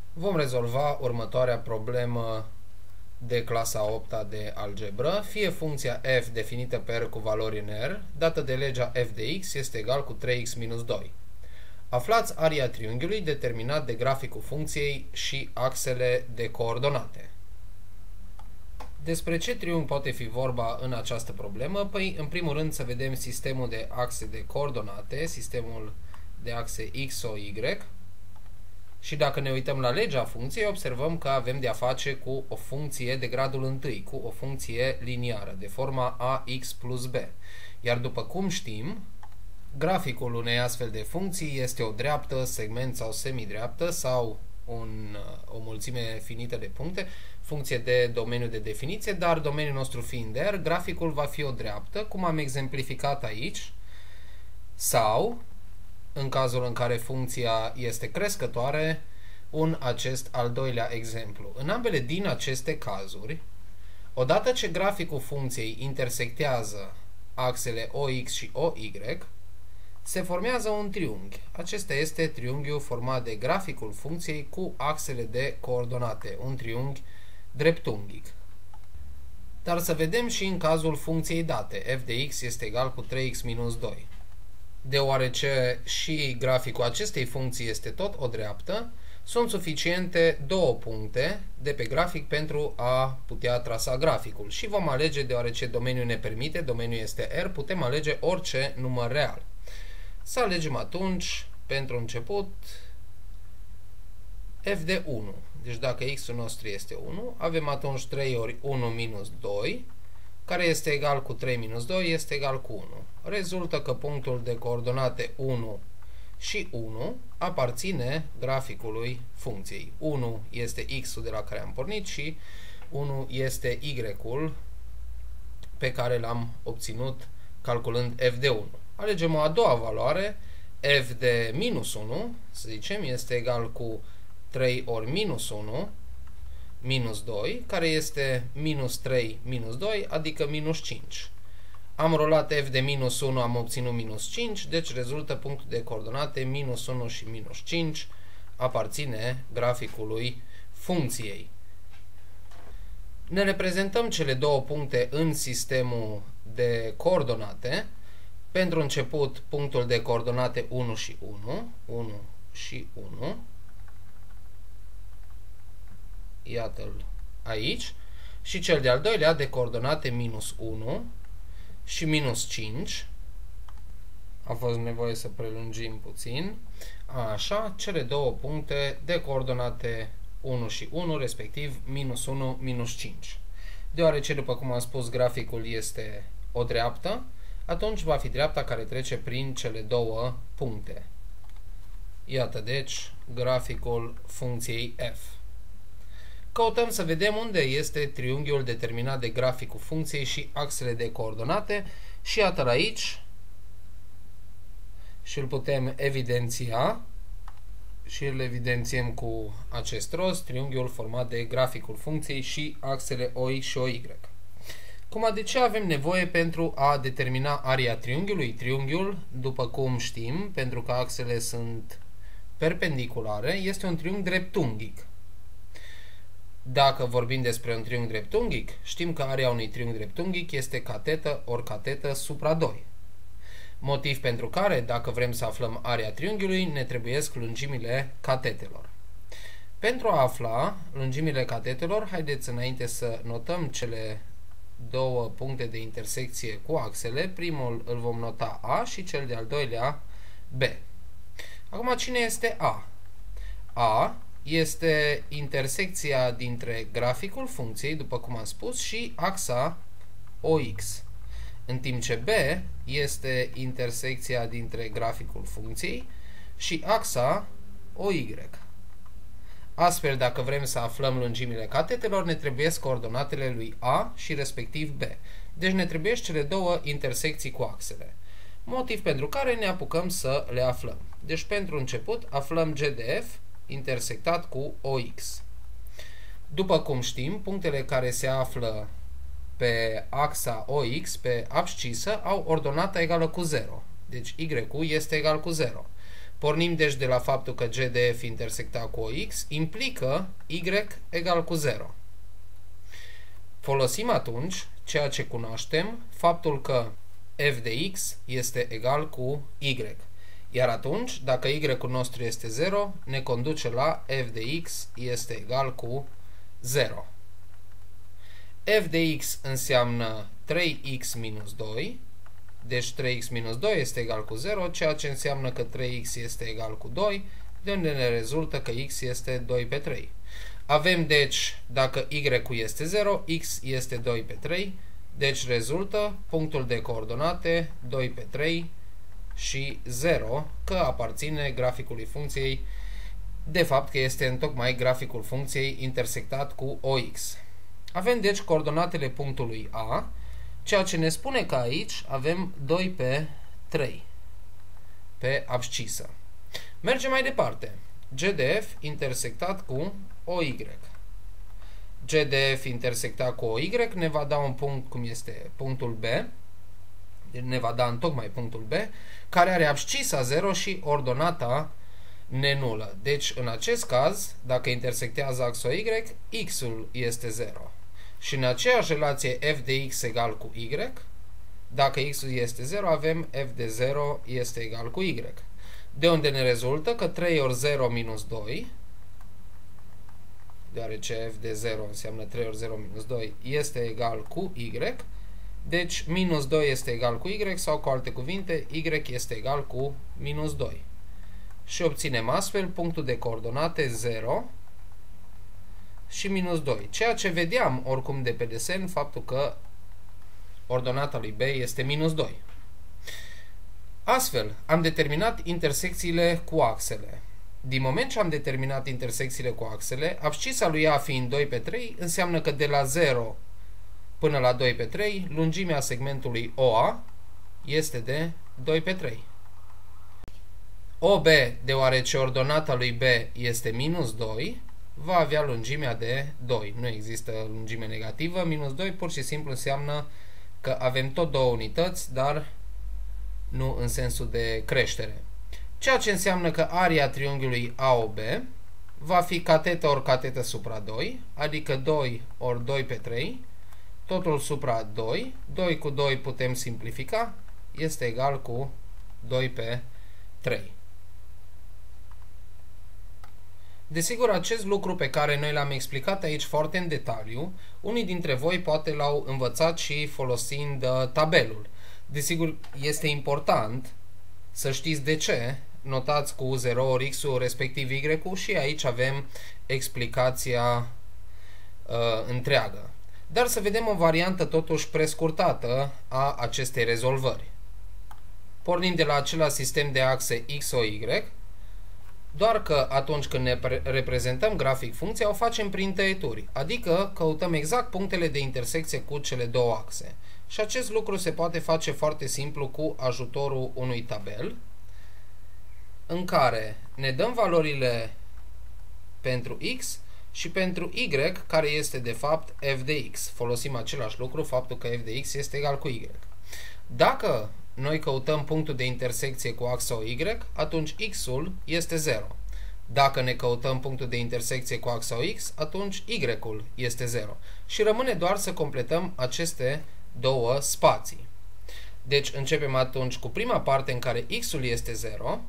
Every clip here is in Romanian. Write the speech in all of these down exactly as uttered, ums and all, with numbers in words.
Vom rezolva următoarea problemă de clasa a opta de algebră. Fie funcția f definită pe R cu valori în R, dată de legea f de x este egal cu trei x minus doi. Aflați aria triunghiului determinat de graficul funcției și axele de coordonate. Despre ce triunghi poate fi vorba în această problemă? Păi, în primul rând, să vedem sistemul de axe de coordonate, sistemul de axe x o y. Și dacă ne uităm la legea funcției, observăm că avem de-a face cu o funcție de gradul întâi, cu o funcție liniară, de forma ax plus b. Iar după cum știm, graficul unei astfel de funcții este o dreaptă, segment sau semidreaptă sau un, o mulțime finită de puncte, funcție de domeniu de definiție, dar domeniul nostru fiind R, graficul va fi o dreaptă, cum am exemplificat aici, sau, în cazul în care funcția este crescătoare, un acest al doilea exemplu. În ambele din aceste cazuri, odată ce graficul funcției intersectează axele O X și O Y, se formează un triunghi. Acesta este triunghiul format de graficul funcției cu axele de coordonate, un triunghi dreptunghic. Dar să vedem și în cazul funcției date, f de x este egal cu trei x minus doi. Deoarece și graficul acestei funcții este tot o dreaptă, sunt suficiente două puncte de pe grafic pentru a putea trasa graficul. Și vom alege, deoarece domeniul ne permite, domeniul este R, putem alege orice număr real. Să alegem atunci, pentru început, f de unu. Deci dacă x-ul nostru este unu, avem atunci trei ori unu minus doi, care este egal cu trei minus doi, este egal cu unu. Rezultă că punctul de coordonate unu și unu aparține graficului funcției. unu este x-ul de la care am pornit și unu este y-ul pe care l-am obținut calculând f de unu. Alegem o a doua valoare, f de minus unu, să zicem, este egal cu trei ori minus unu, minus doi, care este minus trei minus doi, adică minus cinci. Am rolat f de minus unu, am obținut minus cinci, deci rezultă punctul de coordonate minus unu și minus cinci aparține graficului funcției. Ne reprezentăm cele două puncte în sistemul de coordonate. Pentru început, punctul de coordonate unu și unu, unu și unu, iată-l aici, și cel de-al doilea de coordonate minus unu și minus cinci, a fost nevoie să prelungim puțin, așa, cele două puncte de coordonate unu și unu, respectiv minus unu, minus cinci. Deoarece, după cum am spus, graficul este o dreaptă, atunci va fi dreapta care trece prin cele două puncte. Iată, deci, graficul funcției f. Căutăm să vedem unde este triunghiul determinat de graficul funcției și axele de coordonate și iată-l aici și îl putem evidenția și îl evidențiem cu acest rost, triunghiul format de graficul funcției și axele O X și O Y. Cum de ce avem nevoie pentru a determina aria triunghiului? Triunghiul, după cum știm, pentru că axele sunt perpendiculare, este un triunghi dreptunghic. Dacă vorbim despre un triunghi dreptunghic, știm că aria unui triunghi dreptunghic este catetă ori catetă supra doi. Motiv pentru care, dacă vrem să aflăm aria triunghiului, ne trebuiesc lungimile catetelor. Pentru a afla lungimile catetelor, haideți înainte să notăm cele două puncte de intersecție cu axele. Primul îl vom nota A și cel de-al doilea B. Acum, cine este A? A este intersecția dintre graficul funcției, după cum am spus, și axa O X. În timp ce B este intersecția dintre graficul funcției și axa O Y. Astfel, dacă vrem să aflăm lungimile catetelor, ne trebuie coordonatele lui A și respectiv B. Deci ne trebuie cele două intersecții cu axele. Motiv pentru care ne apucăm să le aflăm. Deci, pentru început, aflăm G de F intersectat cu O X. După cum știm, punctele care se află pe axa O X, pe abscisă, au ordonata egală cu zero. Deci Y-ul este egal cu zero. Pornim deci de la faptul că G de F intersecta cu O X implică Y egal cu zero. Folosim atunci ceea ce cunoaștem, faptul că F de X este egal cu Y. Iar atunci, dacă Y-ul nostru este zero, ne conduce la F de X este egal cu zero. F de X înseamnă trei x minus doi, deci trei x minus doi este egal cu zero, ceea ce înseamnă că trei x este egal cu doi, de unde ne rezultă că x este doi pe trei. Avem deci, dacă Y-ul este zero, x este doi pe trei, deci rezultă punctul de coordonate doi pe trei și zero, că aparține graficului funcției, de fapt că este întocmai graficul funcției intersectat cu O X. Avem deci coordonatele punctului A, ceea ce ne spune că aici avem doi pe trei pe abscisă. Mergem mai departe. G de F intersectat cu O Y. G de F intersectat cu O Y ne va da un punct cum este punctul B, ne va da întocmai punctul B, care are abscisa zero și ordonata nenulă. Deci, în acest caz, dacă intersectează axa Y, x-ul este zero. Și în aceeași relație f de x egal cu y, dacă x-ul este zero, avem f de zero este egal cu y. De unde ne rezultă că trei ori zero minus doi, deoarece f de zero înseamnă trei ori zero minus doi, este egal cu y. Deci minus doi este egal cu y, sau cu alte cuvinte, y este egal cu minus doi. Și obținem astfel punctul de coordonate zero și minus doi. Ceea ce vedeam oricum de pe desen, faptul că ordonata lui B este minus doi. Astfel, am determinat intersecțiile cu axele. Din moment ce am determinat intersecțiile cu axele, abscisa lui A fiind doi pe trei, înseamnă că de la zero până la doi pe trei, lungimea segmentului O A este de doi pe trei. O B, deoarece ordonata lui B este minus doi, va avea lungimea de doi. Nu există lungime negativă. Minus doi pur și simplu înseamnă că avem tot două unități, dar nu în sensul de creștere. Ceea ce înseamnă că aria triunghiului A O B va fi catetă ori catetă supra doi, adică doi ori doi pe trei, totul supra doi. doi cu doi putem simplifica, este egal cu doi pe trei. Desigur, acest lucru pe care noi l-am explicat aici foarte în detaliu, unii dintre voi poate l-au învățat și folosind uh, tabelul. Desigur, este important să știți de ce notați cu zero ori x-ul respectiv y-ul și aici avem explicația uh, întreagă. Dar să vedem o variantă totuși prescurtată a acestei rezolvări. Pornind de la același sistem de axe x o y, doar că atunci când ne reprezentăm grafic funcția, o facem prin tăieturi, adică căutăm exact punctele de intersecție cu cele două axe. Și acest lucru se poate face foarte simplu cu ajutorul unui tabel, în care ne dăm valorile pentru x și pentru y, care este de fapt f de x. Folosim același lucru, faptul că f de x este egal cu y. Dacă noi căutăm punctul de intersecție cu axa O Y, atunci x-ul este zero. Dacă ne căutăm punctul de intersecție cu axa O X, atunci y-ul este zero. Și rămâne doar să completăm aceste două spații. Deci începem atunci cu prima parte în care x-ul este zero,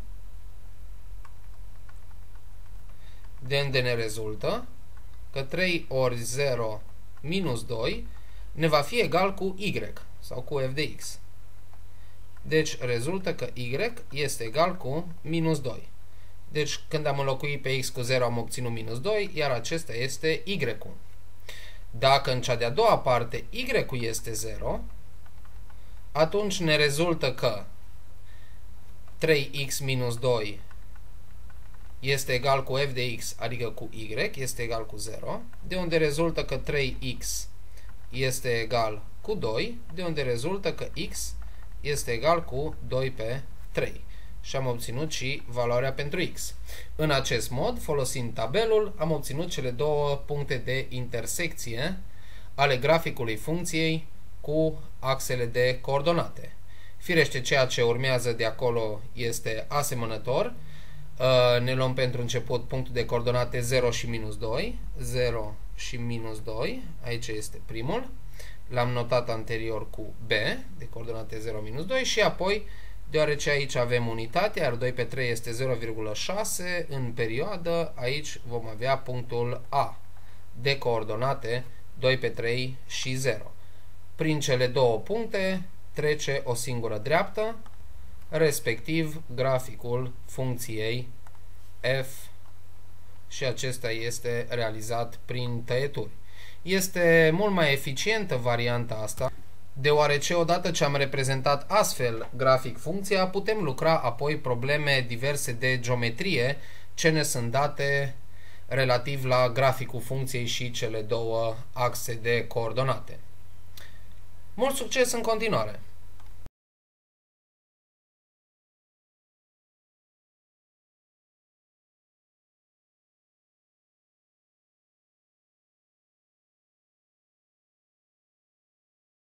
de unde ne rezultă că trei ori zero minus doi ne va fi egal cu y sau cu f de x. Deci rezultă că y este egal cu minus doi. Deci când am înlocuit pe x cu zero am obținut minus doi, iar acesta este y-ul. Dacă în cea de-a doua parte y-ul este zero, atunci ne rezultă că trei x minus doi este egal cu f de x, adică cu y, este egal cu zero, de unde rezultă că trei x este egal cu doi, de unde rezultă că x este egal cu doi pe trei. Și am obținut și valoarea pentru x. În acest mod, folosind tabelul, am obținut cele două puncte de intersecție ale graficului funcției cu axele de coordonate. Firește, ceea ce urmează de acolo este asemănător, Ne luăm pentru început punctul de coordonate zero și minus doi. zero și minus doi. Aici este primul. L-am notat anterior cu B, de coordonate zero, minus doi, și apoi, deoarece aici avem unitate, iar doi pe trei este zero virgulă șase, în perioadă, aici vom avea punctul A, de coordonate doi pe trei și zero. Prin cele două puncte trece o singură dreaptă, respectiv graficul funcției f, și acesta este realizat prin tăieturi. Este mult mai eficientă varianta asta, deoarece odată ce am reprezentat astfel grafic funcția, putem lucra apoi probleme diverse de geometrie ce ne sunt date relativ la graficul funcției și cele două axe de coordonate. Mult succes în continuare!